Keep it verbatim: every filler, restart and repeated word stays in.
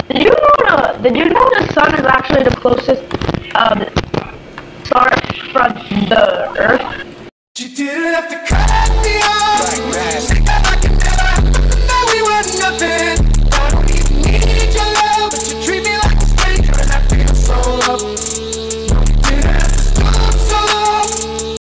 Did you know the, did you know the sun is actually the closest uh, star from the Earth?